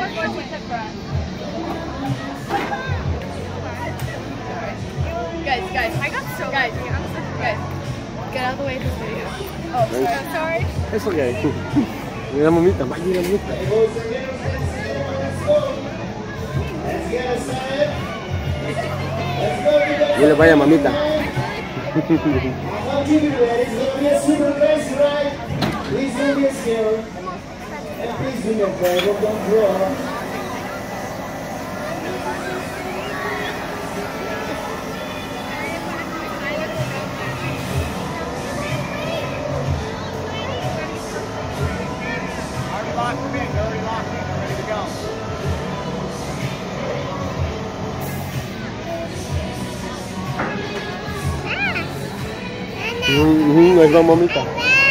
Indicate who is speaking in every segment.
Speaker 1: Guys, I got so guys, get out of the way of this video. Oh, sorry.
Speaker 2: It's okay. Mira mamita, vaya mira mamita. Dile vaya mamita.
Speaker 3: Please don't be scared. And please do not cry, don't draw.
Speaker 2: Es la mamita.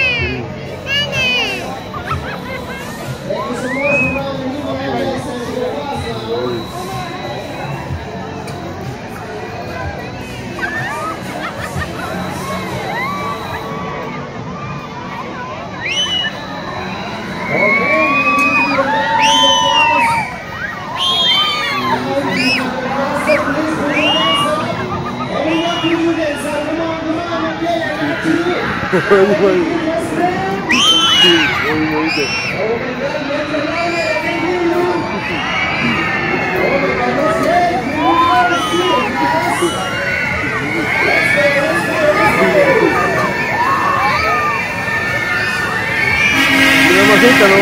Speaker 2: Mira mamita, no.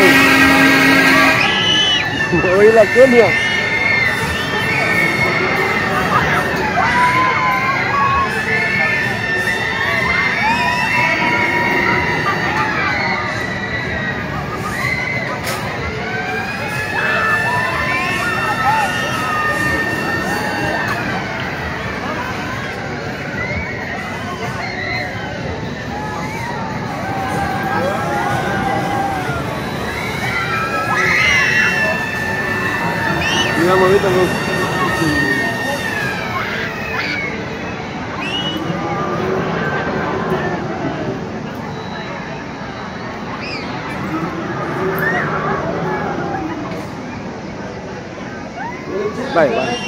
Speaker 2: Me voy a la Kenia. Mira mamita, no. Bye, bye.